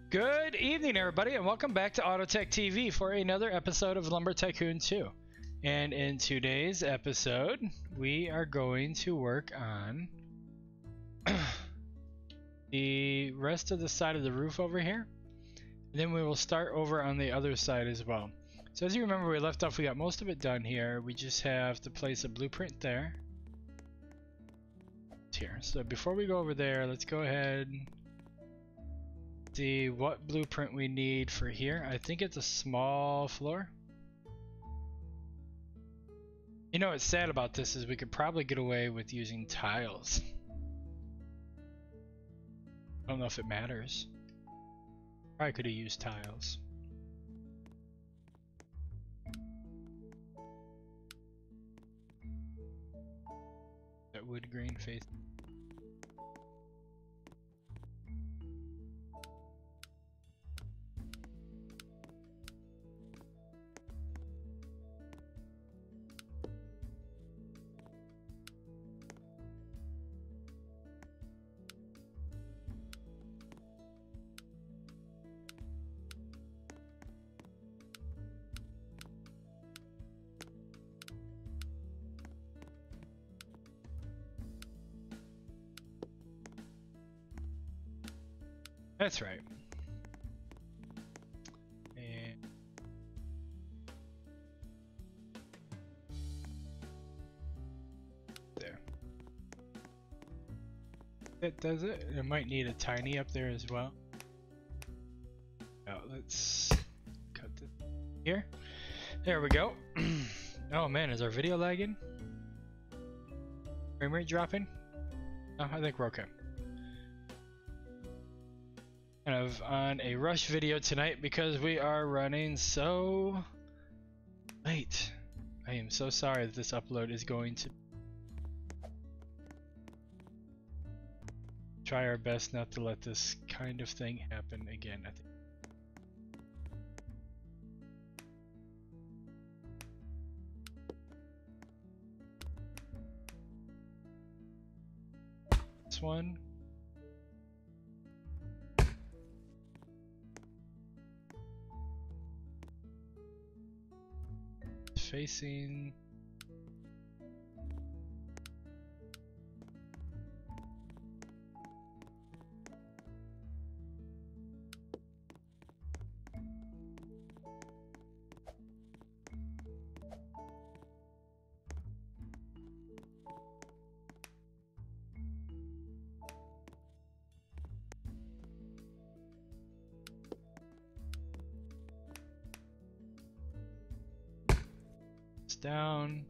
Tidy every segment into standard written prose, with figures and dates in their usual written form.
Good evening, everybody, and welcome back to Autotech TV for another episode of Lumber Tycoon 2. And in today's episode, we are going to work on the rest of the side of the roof over here. And then we will start over on the other side as well. So as you remember, we left off, we got most of it done here. We just have to place a blueprint there. It's here. So before we go over there, let's go ahead and see what blueprint we need for here. I think it's a small floor. You know what's sad about this is we could probably get away with using tiles. I don't know if it matters. Probably could have used tiles. That wood grain face. That's right. And there. That does it. It might need a tiny up there as well. Now let's cut this here. There we go. Oh man, is our video lagging? Frame rate dropping? No, I think we're okay. Kind of on a rush video tonight because we are running so late. I am so sorry that this upload is going to try our best not to let this kind of thing happen again. I think this one. Facing down.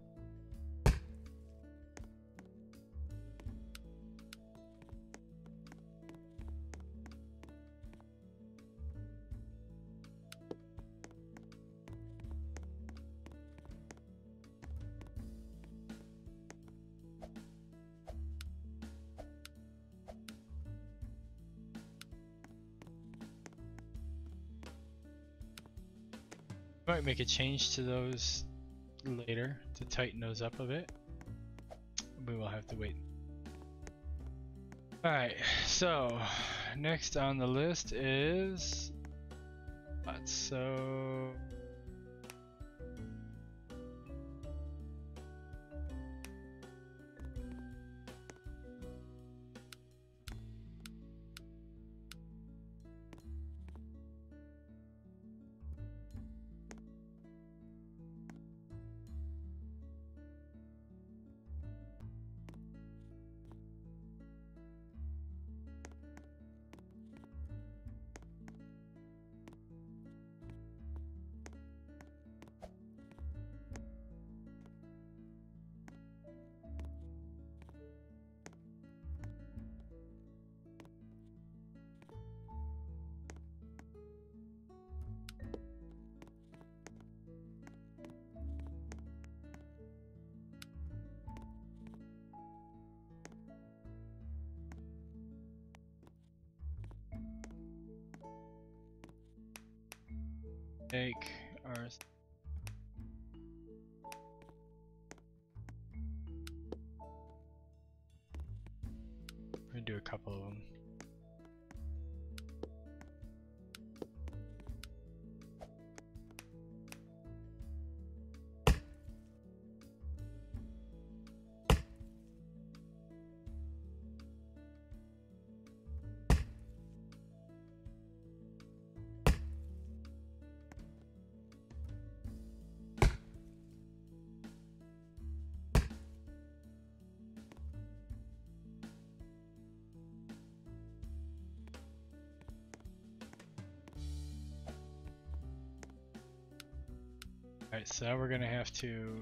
Might make a change to those later to tighten those up a bit. We will have to wait. Alright, so next on the list is so take our we're gonna do a couple of them. Alright, so now we're gonna have to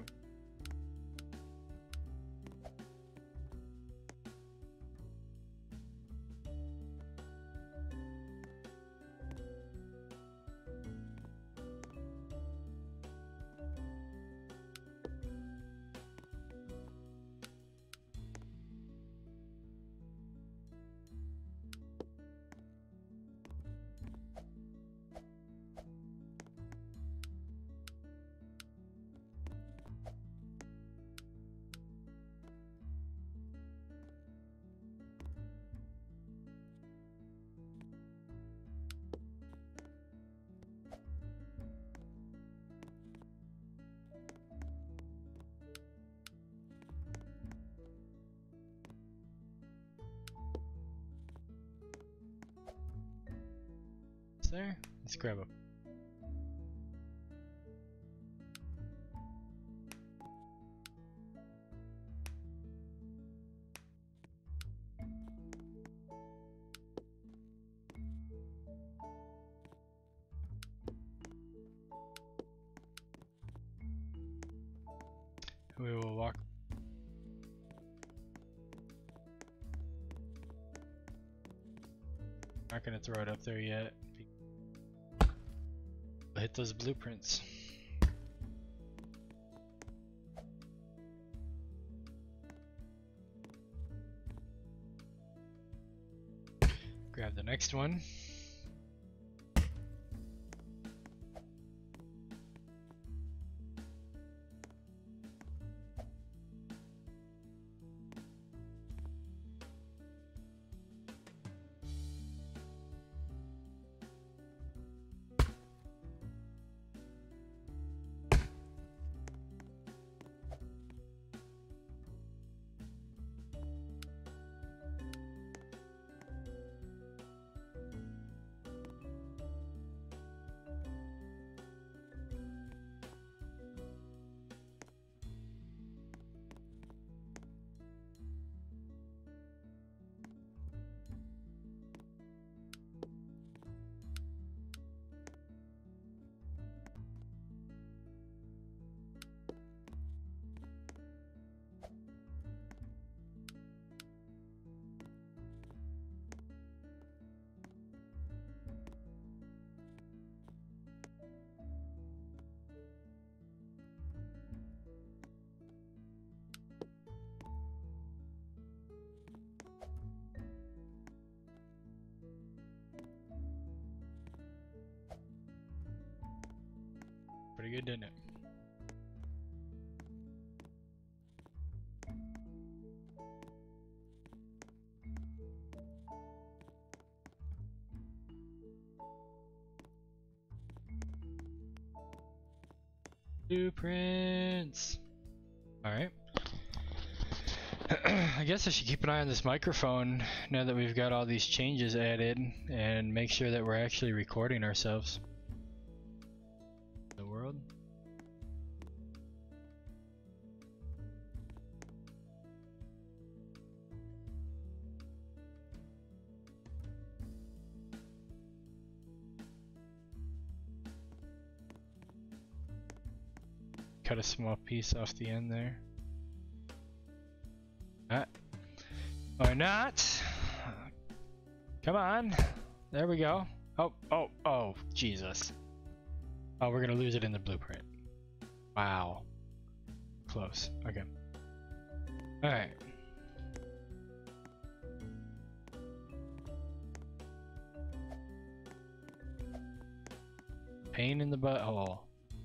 there. Let's grab them. We will walk. Not gonna throw it up there yet. We'll hit those blueprints. Grab the next one. Pretty good, didn't it? Blueprints. All right. I guess I should keep an eye on this microphone now that we've got all these changes added and make sure that we're actually recording ourselves. The world. Cut a small piece off the end there. Or not. Come on. There we go. Oh, Jesus. Oh, we're gonna lose it in the blueprint. Wow. Close. Okay. Alright. Pain in the butthole.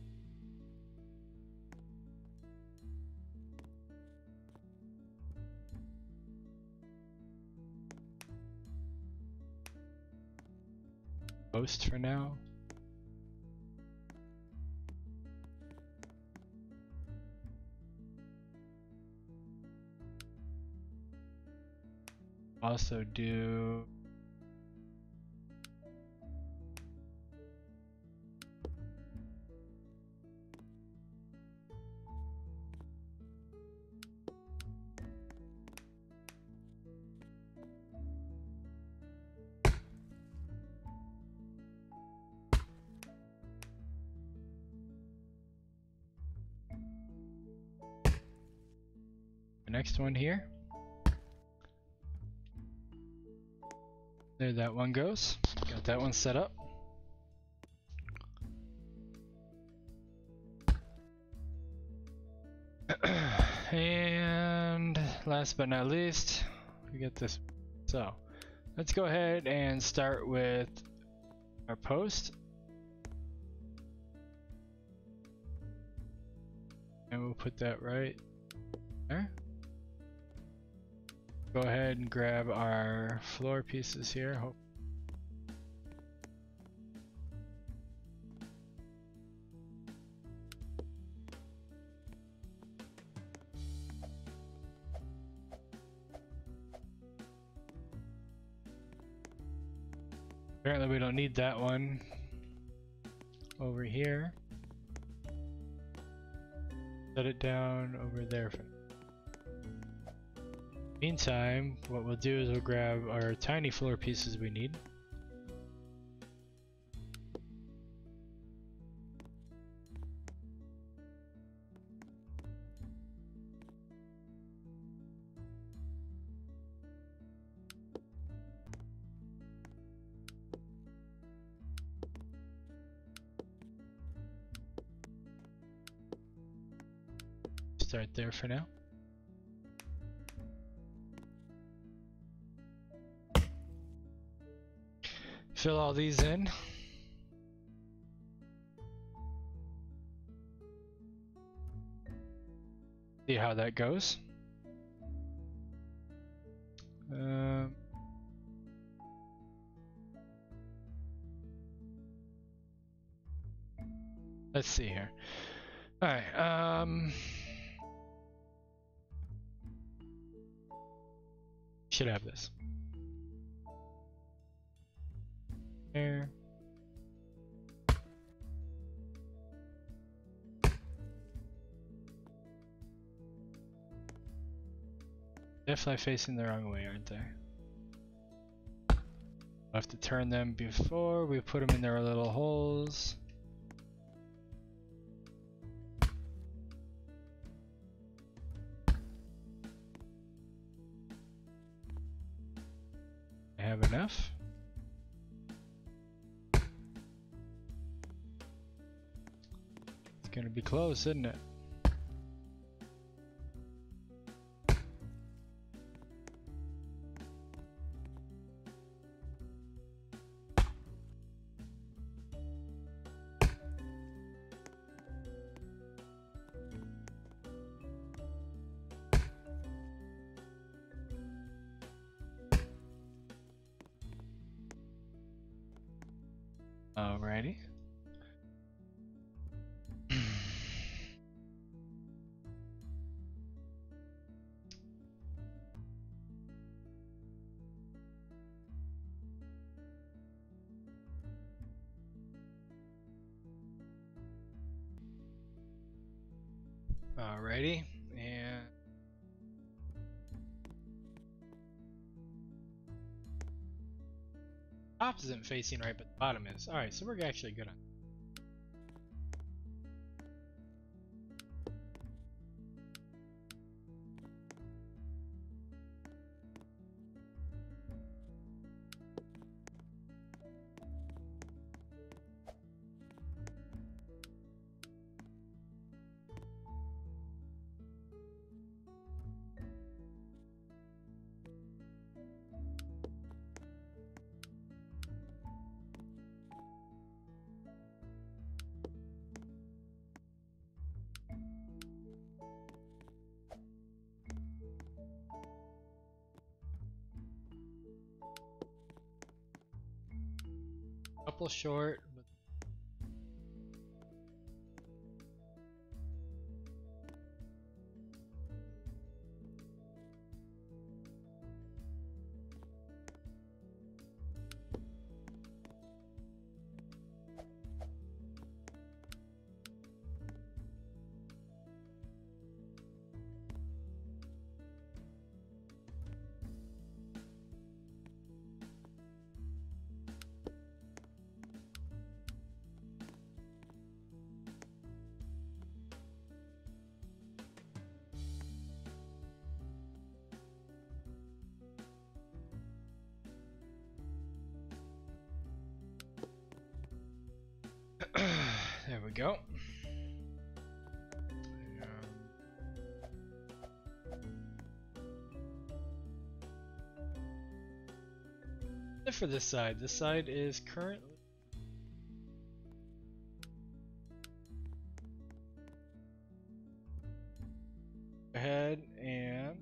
Post for now. Also do next one here. There that one goes. Got that one set up. And last but not least, we get this. So let's go ahead and start with our post. And we'll put that right there. Go ahead and grab our floor pieces here. Apparently we don't need that one over here. Set it down over there. Meantime, what we'll do is we'll grab our tiny floor pieces we need. Start there for now. Fill all these in. See how that goes. Let's see here. All right. Should have this. There. Definitely facing the wrong way, aren't they? I'll have to turn them before we put them in their little holes. I have enough. It's gonna be close, isn't it? Alrighty. Alrighty, and top isn't facing right, but the bottom is. Alright, so we're actually good on. Couple short. we go. And for this side is currently ahead and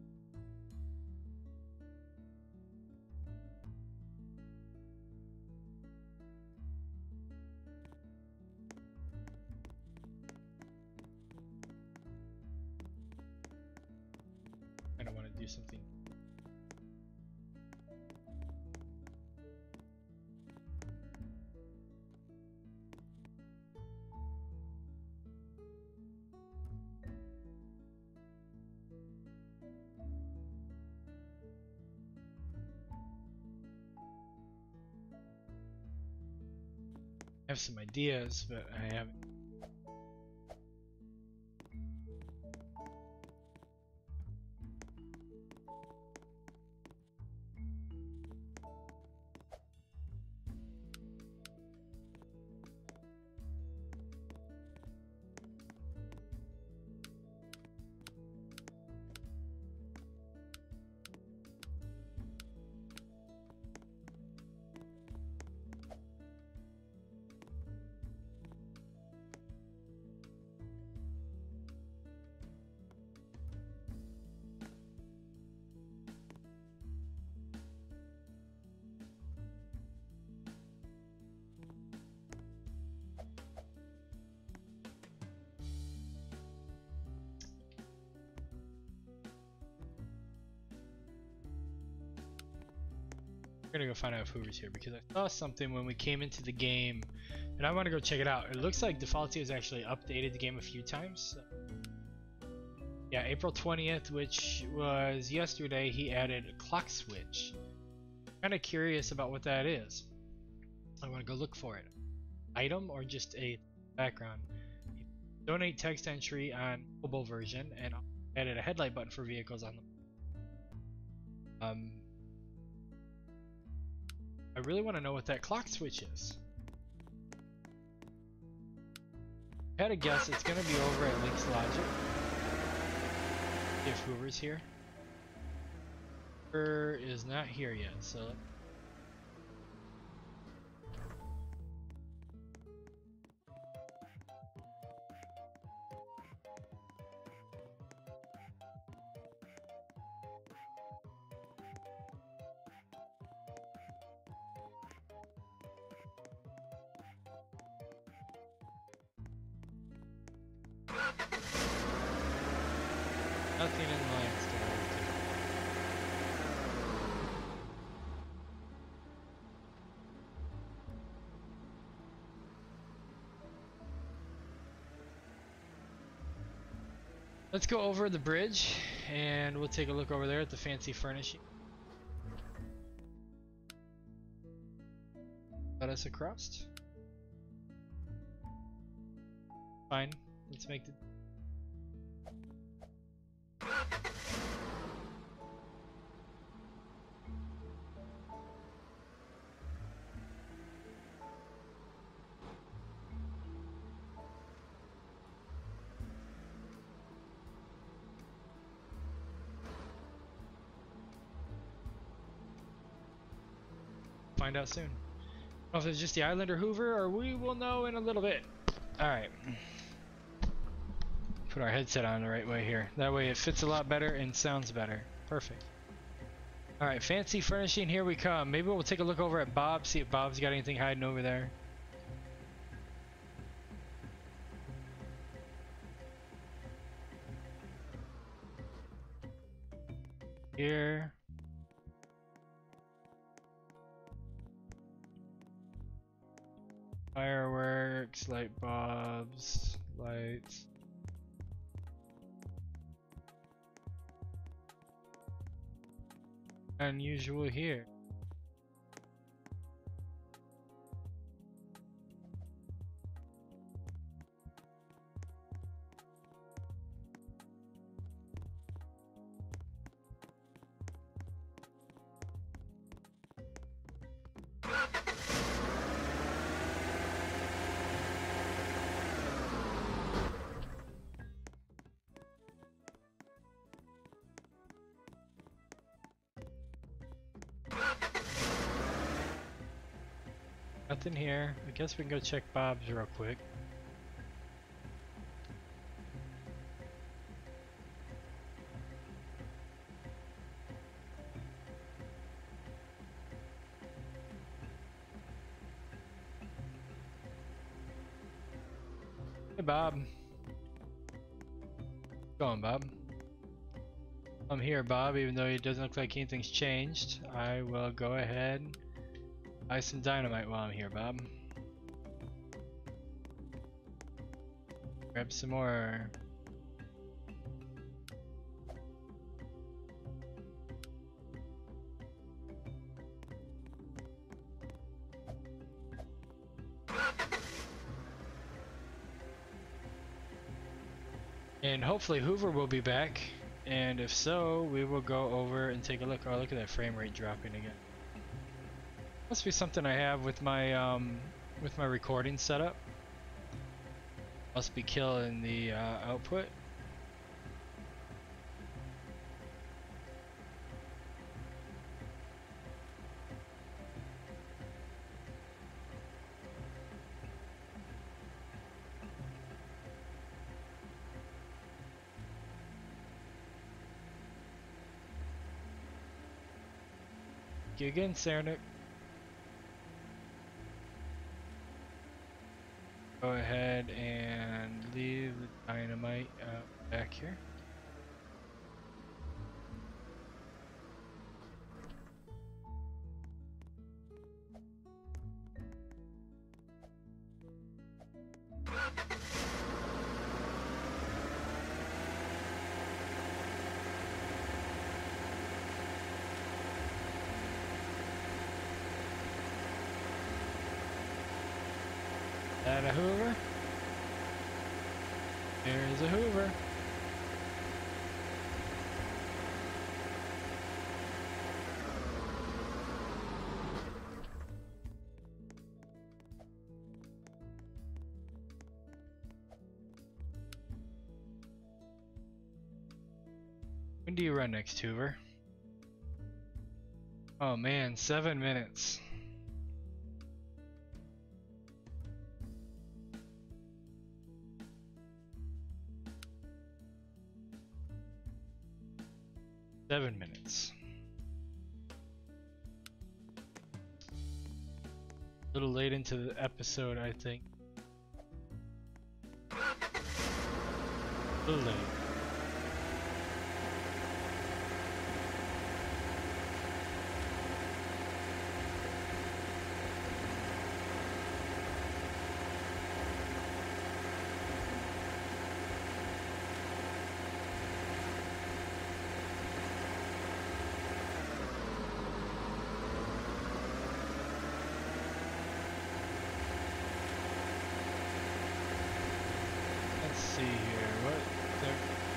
I don't want to do something. I have some ideas, but I haven't. I'm gonna go find out if Hoover's here because I saw something when we came into the game and I want to go check it out. It looks like Defaulty has actually updated the game a few times. Yeah, April 20th, which was yesterday, he added a clock switch. Kind of curious about what that is. I want to go look for it. Item or just a background. Donate text entry on mobile version and added a headlight button for vehicles on the I really want to know what that clock switch is. I had a guess it's going to be over at Link's Logic. If Hoover's here. Hoover is not here yet, so... Nothing in the land store. Let's go over the bridge and we'll take a look over there at the fancy furnishing. Let us across. Fine. Let's make the find out soon. I don't know if it's just the Islander Hoover or we will know in a little bit. Alright. Put our headset on the right way here. That way it fits a lot better and sounds better. Perfect. Alright, fancy furnishing, here we come. Maybe we'll take a look over at Bob, see if Bob's got anything hiding over there. Here. Fireworks, light bulbs, lights. Unusual here. nothing here. I guess we can go check Bob's real quick. Hey Bob. Go on, Bob. I'm here, Bob, even though it doesn't look like anything's changed. I will go ahead and buy some dynamite while I'm here, Bob. Grab some more. And hopefully Hoover will be back. And if so, we will go over and take a look. Oh, look at that frame rate dropping again. Must be something I have with my recording setup. Must be killing the output. Thank you again, Sarnik. Go ahead and leave the dynamite back here. That a Hoover? There's a Hoover. When do you run next, Hoover? Oh man, 7 minutes. Seven minutes. A little late into the episode, I think. A little late. Let's see here. What? There.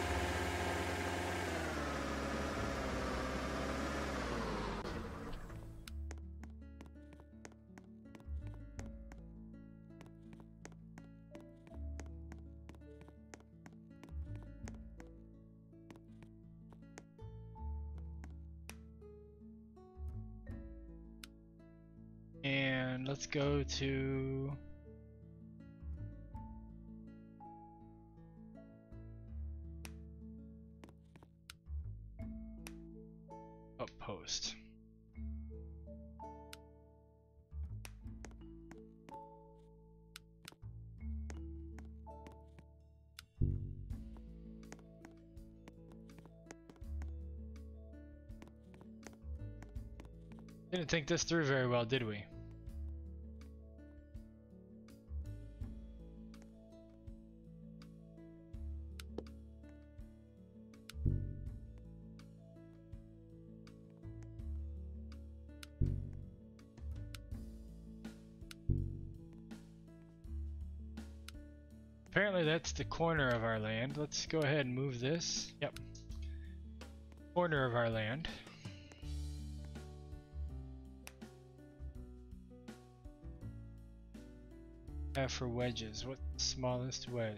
And let's go to Outpost. Didn't think this through very well, did we? Apparently that's the corner of our land. Let's go ahead and move this. Yep. Corner of our land. For wedges, what's the smallest wedge?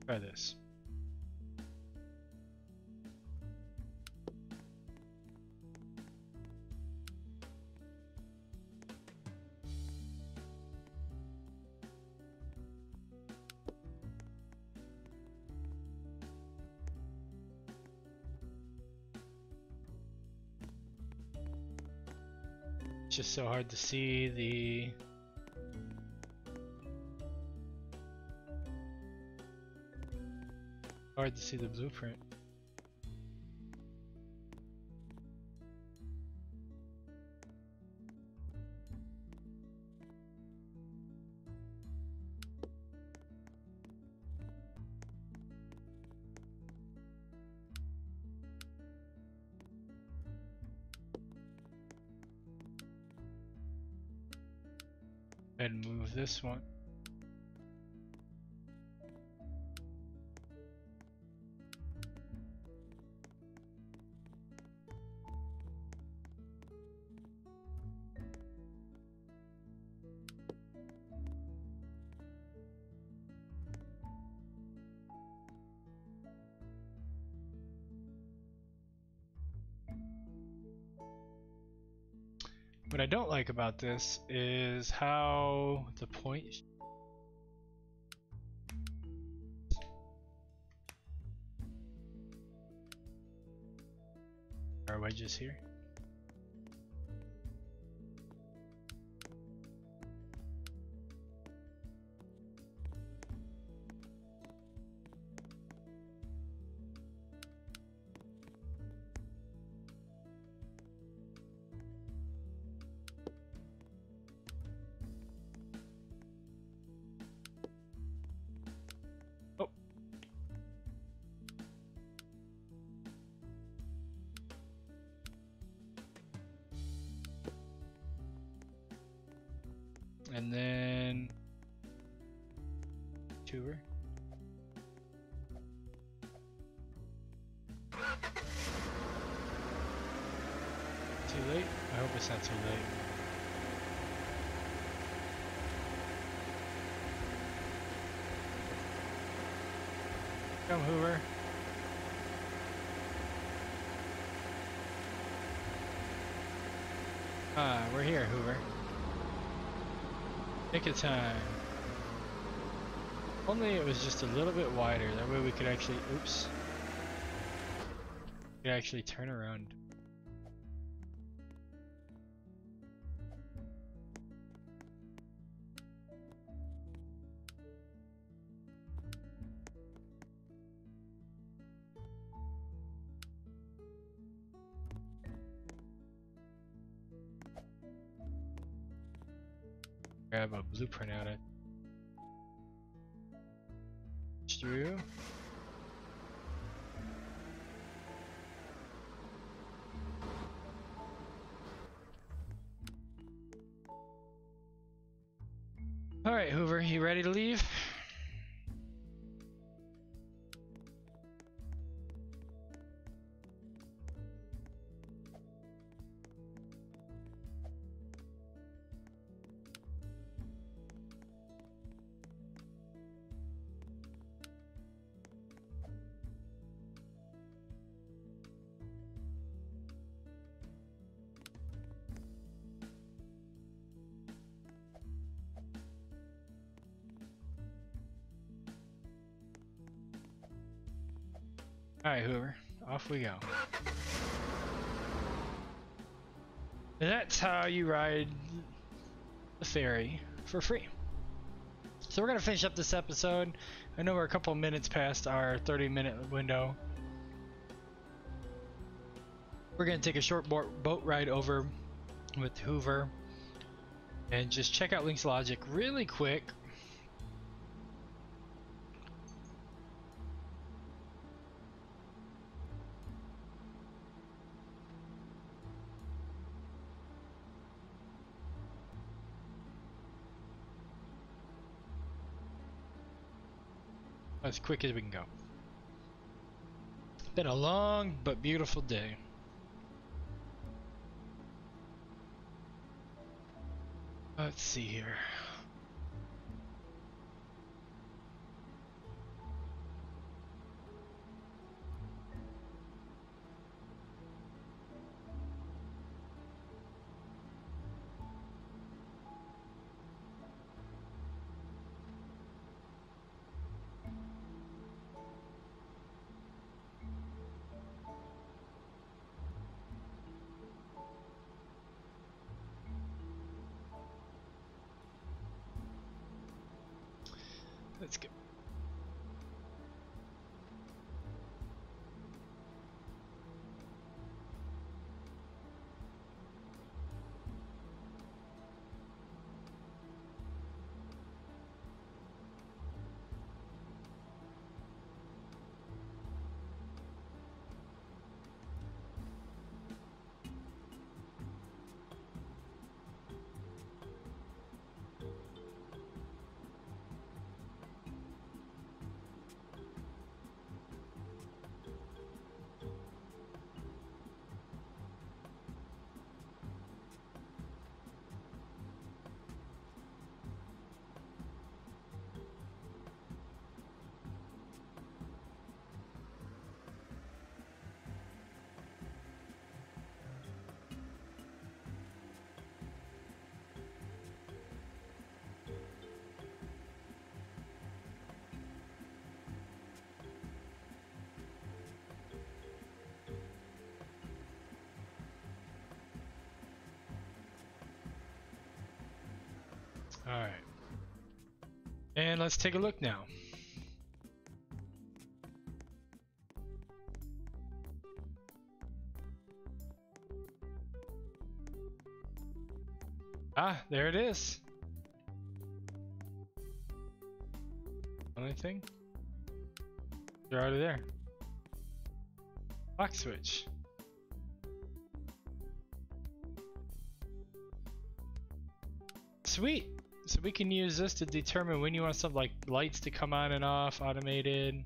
Try this. It's just so hard to see the blueprint. And move this one. What I don't like about this is how the point are wedges here. Oh. And then Hoover. Too late? I hope it's not too late. Come, Hoover. We're here, Hoover. Pick a time. Only it was just a little bit wider. That way we could actually, oops. We could actually turn around. Grab a blueprint out of it. Through. All right, Hoover, you ready to leave? Alright, Hoover, off we go. And that's how you ride the ferry for free. So we're going to finish up this episode. I know we're a couple minutes past our 30-minute window. We're going to take a short boat ride over with Hoover and just check out Link's Logic really quick. As quick as we can go. Been a long but beautiful day. Let's see here. Let's go. Alright. And let's take a look now. Ah, there it is. Only thing? They're out of there. Lock switch. Sweet. So we can use this to determine when you want some like lights to come on and off, automated.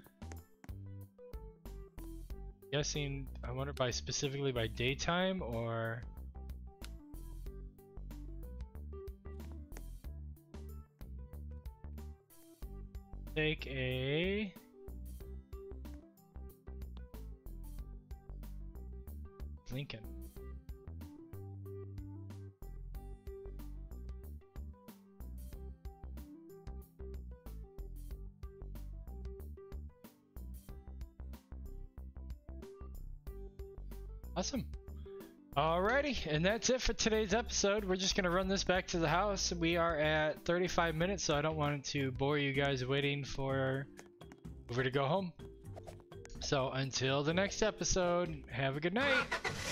Guessing, I wonder specifically by daytime or. Take a. Lincoln. Awesome. Alrighty, and that's it for today's episode. We're just going to run this back to the house. We are at 35 minutes, so I don't want to bore you guys waiting for Uber to go home. So until the next episode, have a good night.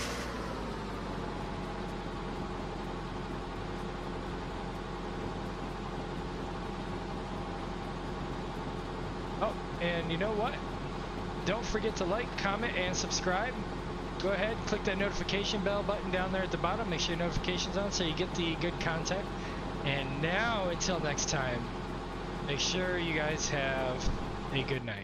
Oh, and you know what? Don't forget to like, comment, and subscribe. Go ahead, click that notification bell button down there at the bottom. Make sure your notifications on so you get the good content. And now, until next time, make sure you guys have a good night.